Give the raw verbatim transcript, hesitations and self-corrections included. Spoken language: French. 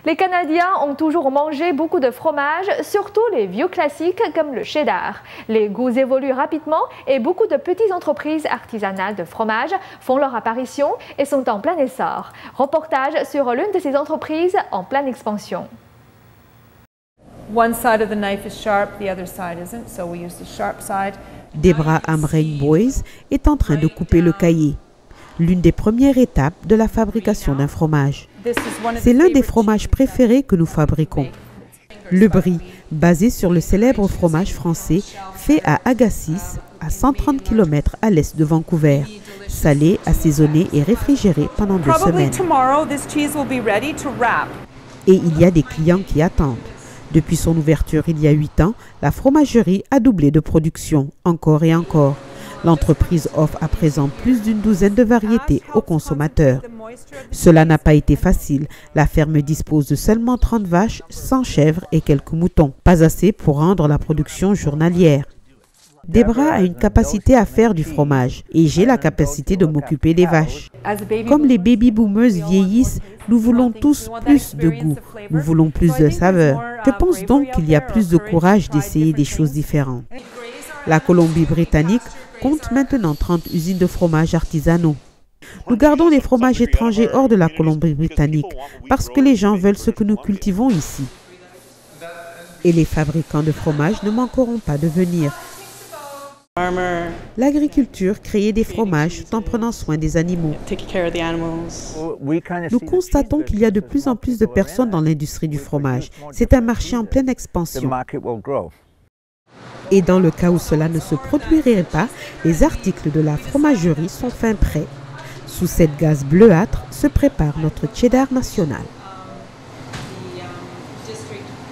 Les Canadiens ont toujours mangé beaucoup de fromages, surtout les vieux classiques comme le cheddar. Les goûts évoluent rapidement et beaucoup de petites entreprises artisanales de fromage font leur apparition et sont en plein essor. Reportage sur l'une de ces entreprises en pleine expansion. One side of the knife is sharp, the other side isn't, so we use the sharp side. Debra Amreng Boys est en train de couper le caillé, l'une des premières étapes de la fabrication d'un fromage. C'est l'un des fromages préférés que nous fabriquons. Le brie, basé sur le célèbre fromage français, fait à Agassiz, à cent trente kilomètres à l'est de Vancouver, salé, assaisonné et réfrigéré pendant deux semaines. Et il y a des clients qui attendent. Depuis son ouverture il y a huit ans, la fromagerie a doublé de production, encore et encore. L'entreprise offre à présent plus d'une douzaine de variétés aux consommateurs. Cela n'a pas été facile. La ferme dispose de seulement trente vaches, cent chèvres et quelques moutons. Pas assez pour rendre la production journalière. Debra a une capacité à faire du fromage et j'ai la capacité de m'occuper des vaches. Comme les baby boomers vieillissent, nous voulons tous plus de goût, nous voulons plus de saveur. Je pense donc qu'il y a plus de courage d'essayer des choses différentes. La Colombie-Britannique compte maintenant trente usines de fromage artisanaux. Nous gardons les fromages étrangers hors de la Colombie-Britannique parce que les gens veulent ce que nous cultivons ici. Et les fabricants de fromage ne manqueront pas de venir. L'agriculture crée des fromages tout en prenant soin des animaux. Nous constatons qu'il y a de plus en plus de personnes dans l'industrie du fromage. C'est un marché en pleine expansion. Et dans le cas où cela ne se produirait pas, les articles de la fromagerie sont fin prêts. Sous cette gaze bleuâtre se prépare notre cheddar national.